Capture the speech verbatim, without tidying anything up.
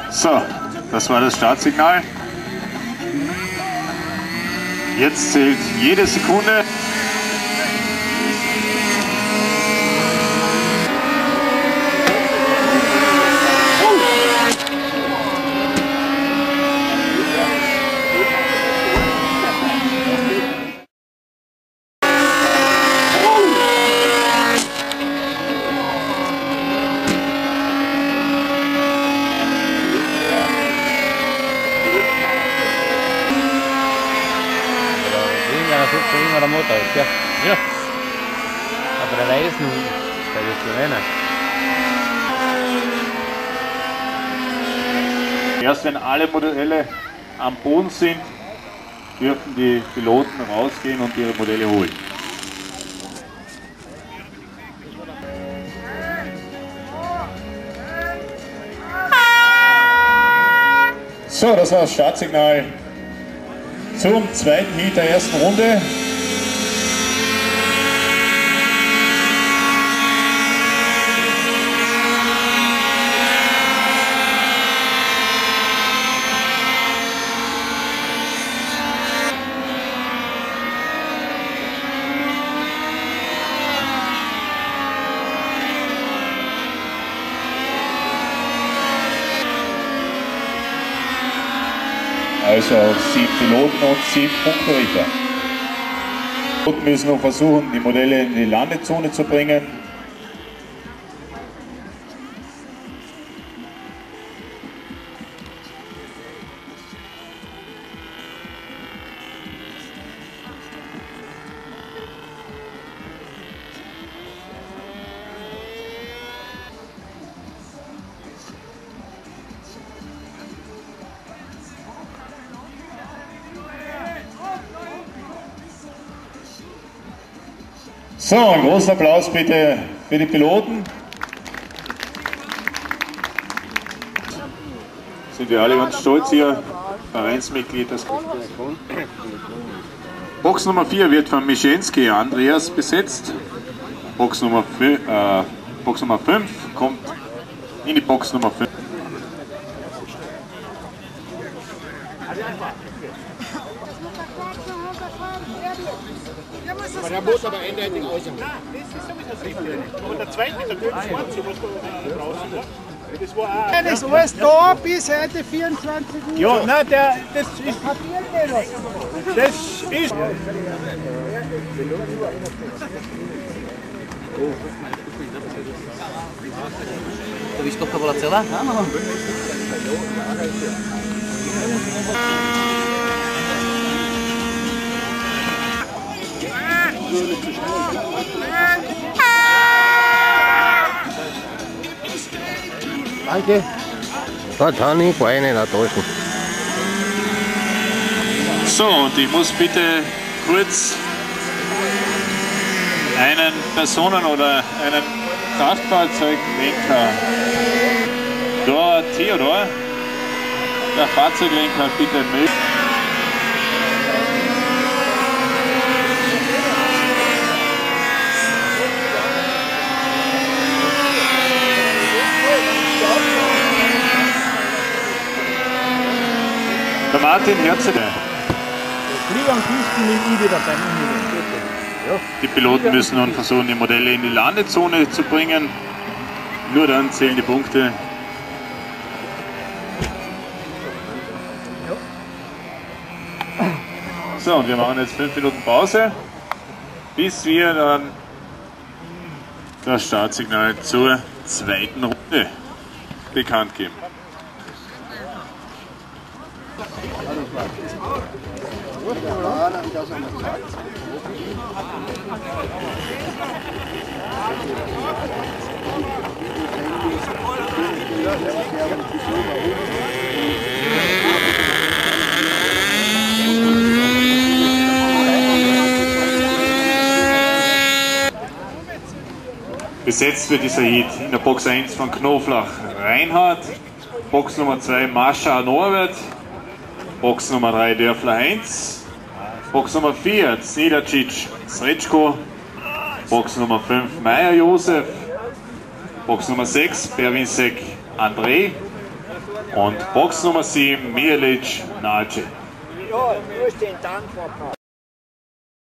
So, das war das Startsignal. Jetzt zählt jede Sekunde. Der Motor ist, ja. Ja. Aber der Reifen, der wird zu rennen. Erst wenn alle Modelle am Boden sind, dürfen die Piloten rausgehen und ihre Modelle holen. So, das war das Startsignal zum zweiten Heat der ersten Runde. Also sieben Piloten und sieben Punktrichter. Die Piloten müssen noch versuchen, die Modelle in die Landezone zu bringen. So, einen großen Applaus bitte für die Piloten. Sind wir alle ganz stolz hier, Vereinsmitglied. Das Box Nummer vier wird von Mischenski Andreas besetzt. Box Nummer fünf kommt in die Box Nummer fünf. Aber der muss aber eindeutig äußern. Nein, das ist sowieso sicher. Und der zweite, der fünfundzwanzig, was da draußen war, das war auch... Ja, das ist alles da bis heute vierundzwanzig Uhr. Ja, nein, der, das ist... Das ist... Du bist doch aber erzählen? Danke. Da kann ich keine enttäuschen. So, und ich muss bitte kurz einen Personen- oder einen Kraftfahrzeuglenker, da Theodor, der Fahrzeuglenker, bitte melden. Der Martin Herzede. Die Piloten müssen nun versuchen, die Modelle in die Landezone zu bringen. Nur dann zählen die Punkte. So, und wir machen jetzt fünf Minuten Pause, bis wir dann das Startsignal zur zweiten Runde bekannt geben. Besetzt wird dieser Heat in der Box eins von Knoflach Reinhard, Box Nummer zwei Mascha Norbert, Box Nummer drei Dörfler Heinz, Box Nummer vier Znidicic Srečko, Box Nummer fünf Meier Josef, Box Nummer sechs Berwinsek André, Und Box Nummer sieben, Mijelic Nace. Ja, du hast den Dank verpasst.